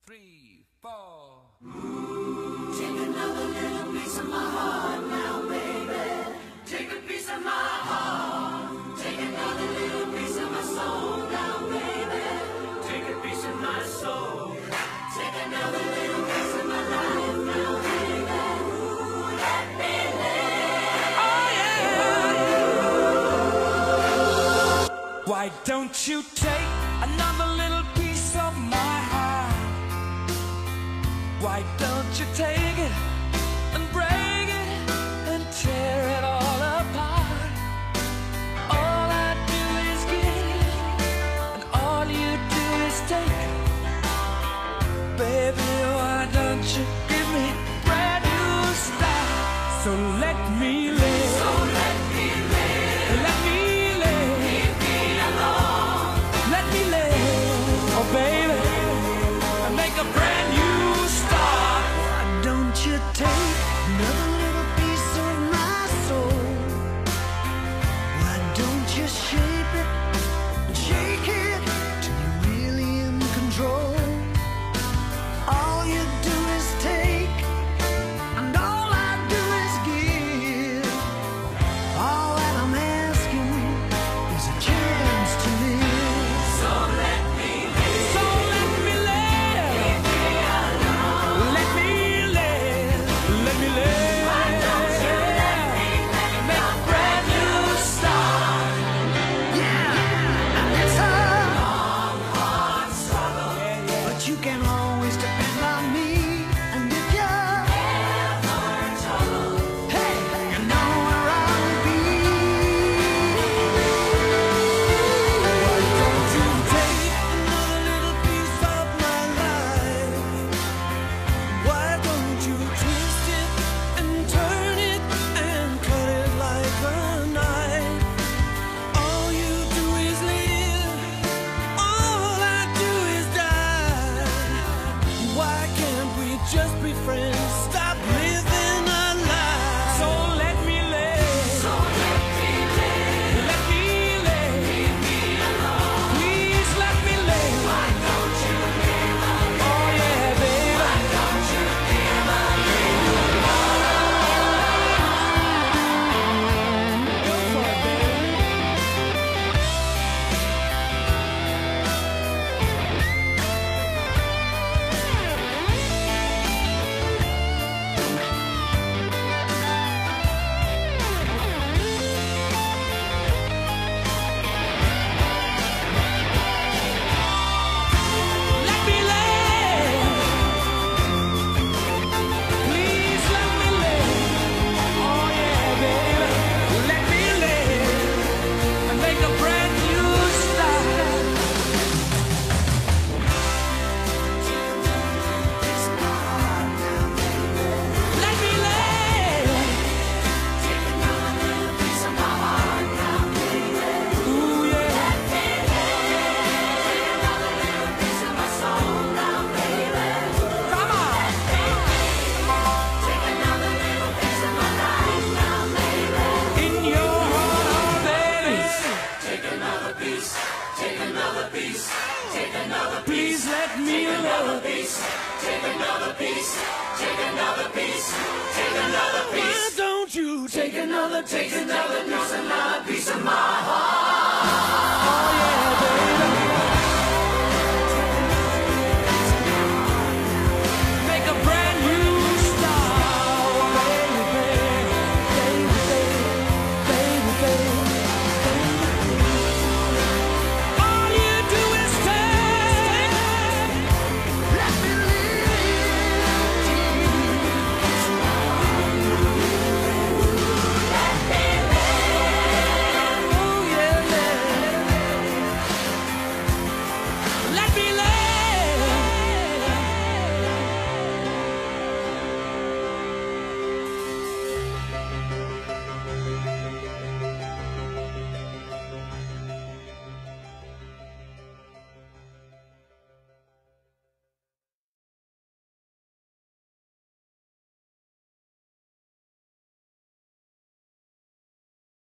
3, 4. Take another little piece of my heart now, baby. Take a piece of my heart. Take another little piece of my soul now, baby. Take a piece of my soul. Take another little piece of my life now, baby. Let me live. Oh yeah. Why don't you take another little piece of my heart? Why don't you take it and break it and tear it all apart? All I do is give, and all you do is take. Baby, why don't you give me a brand new start? So let me live. So let me live. Let me live. Leave me alone. Let me live. Oh baby, and make a brand new start. Why don't you take Another little piece of my soul. Why don't you shape it and shake it till you're really in control? All you do is take, and all I do is give. All that I'm asking is a chance to live. So let me live. So let me live. Leave me alone. Let me live. Let me live. Why don't you let me Make a brand new start. Yeah, it's a long, hard struggle. but you can always depend on me. And if you Ever trouble. hey, you know where I'll be. Why don't you take another little piece of my life? Why don't you twist it and turn it and cut it like a knife? All you do is live, all I do is die. Why can't we just be friends? Stop living our lives. So let me live. So let me live. Let me live. Leave me alone. Please let me live. Why don't you give up? Oh yeah, baby. Why don't you give up? Go for it, baby. Let me live. Please let me live. Oh yeah, baby. Let me live and make a brand new start. Let me live. Take another little piece of my heart now, baby. Ooh yeah. Take another little piece of my soul now, baby. Come on. Take another little piece of my life now, baby. In your heart, baby. Take another piece. Take another piece. Take another piece. Please let me Another live. piece. Take another piece. Take another piece. Take another Why piece. don't you take another Take another piece of my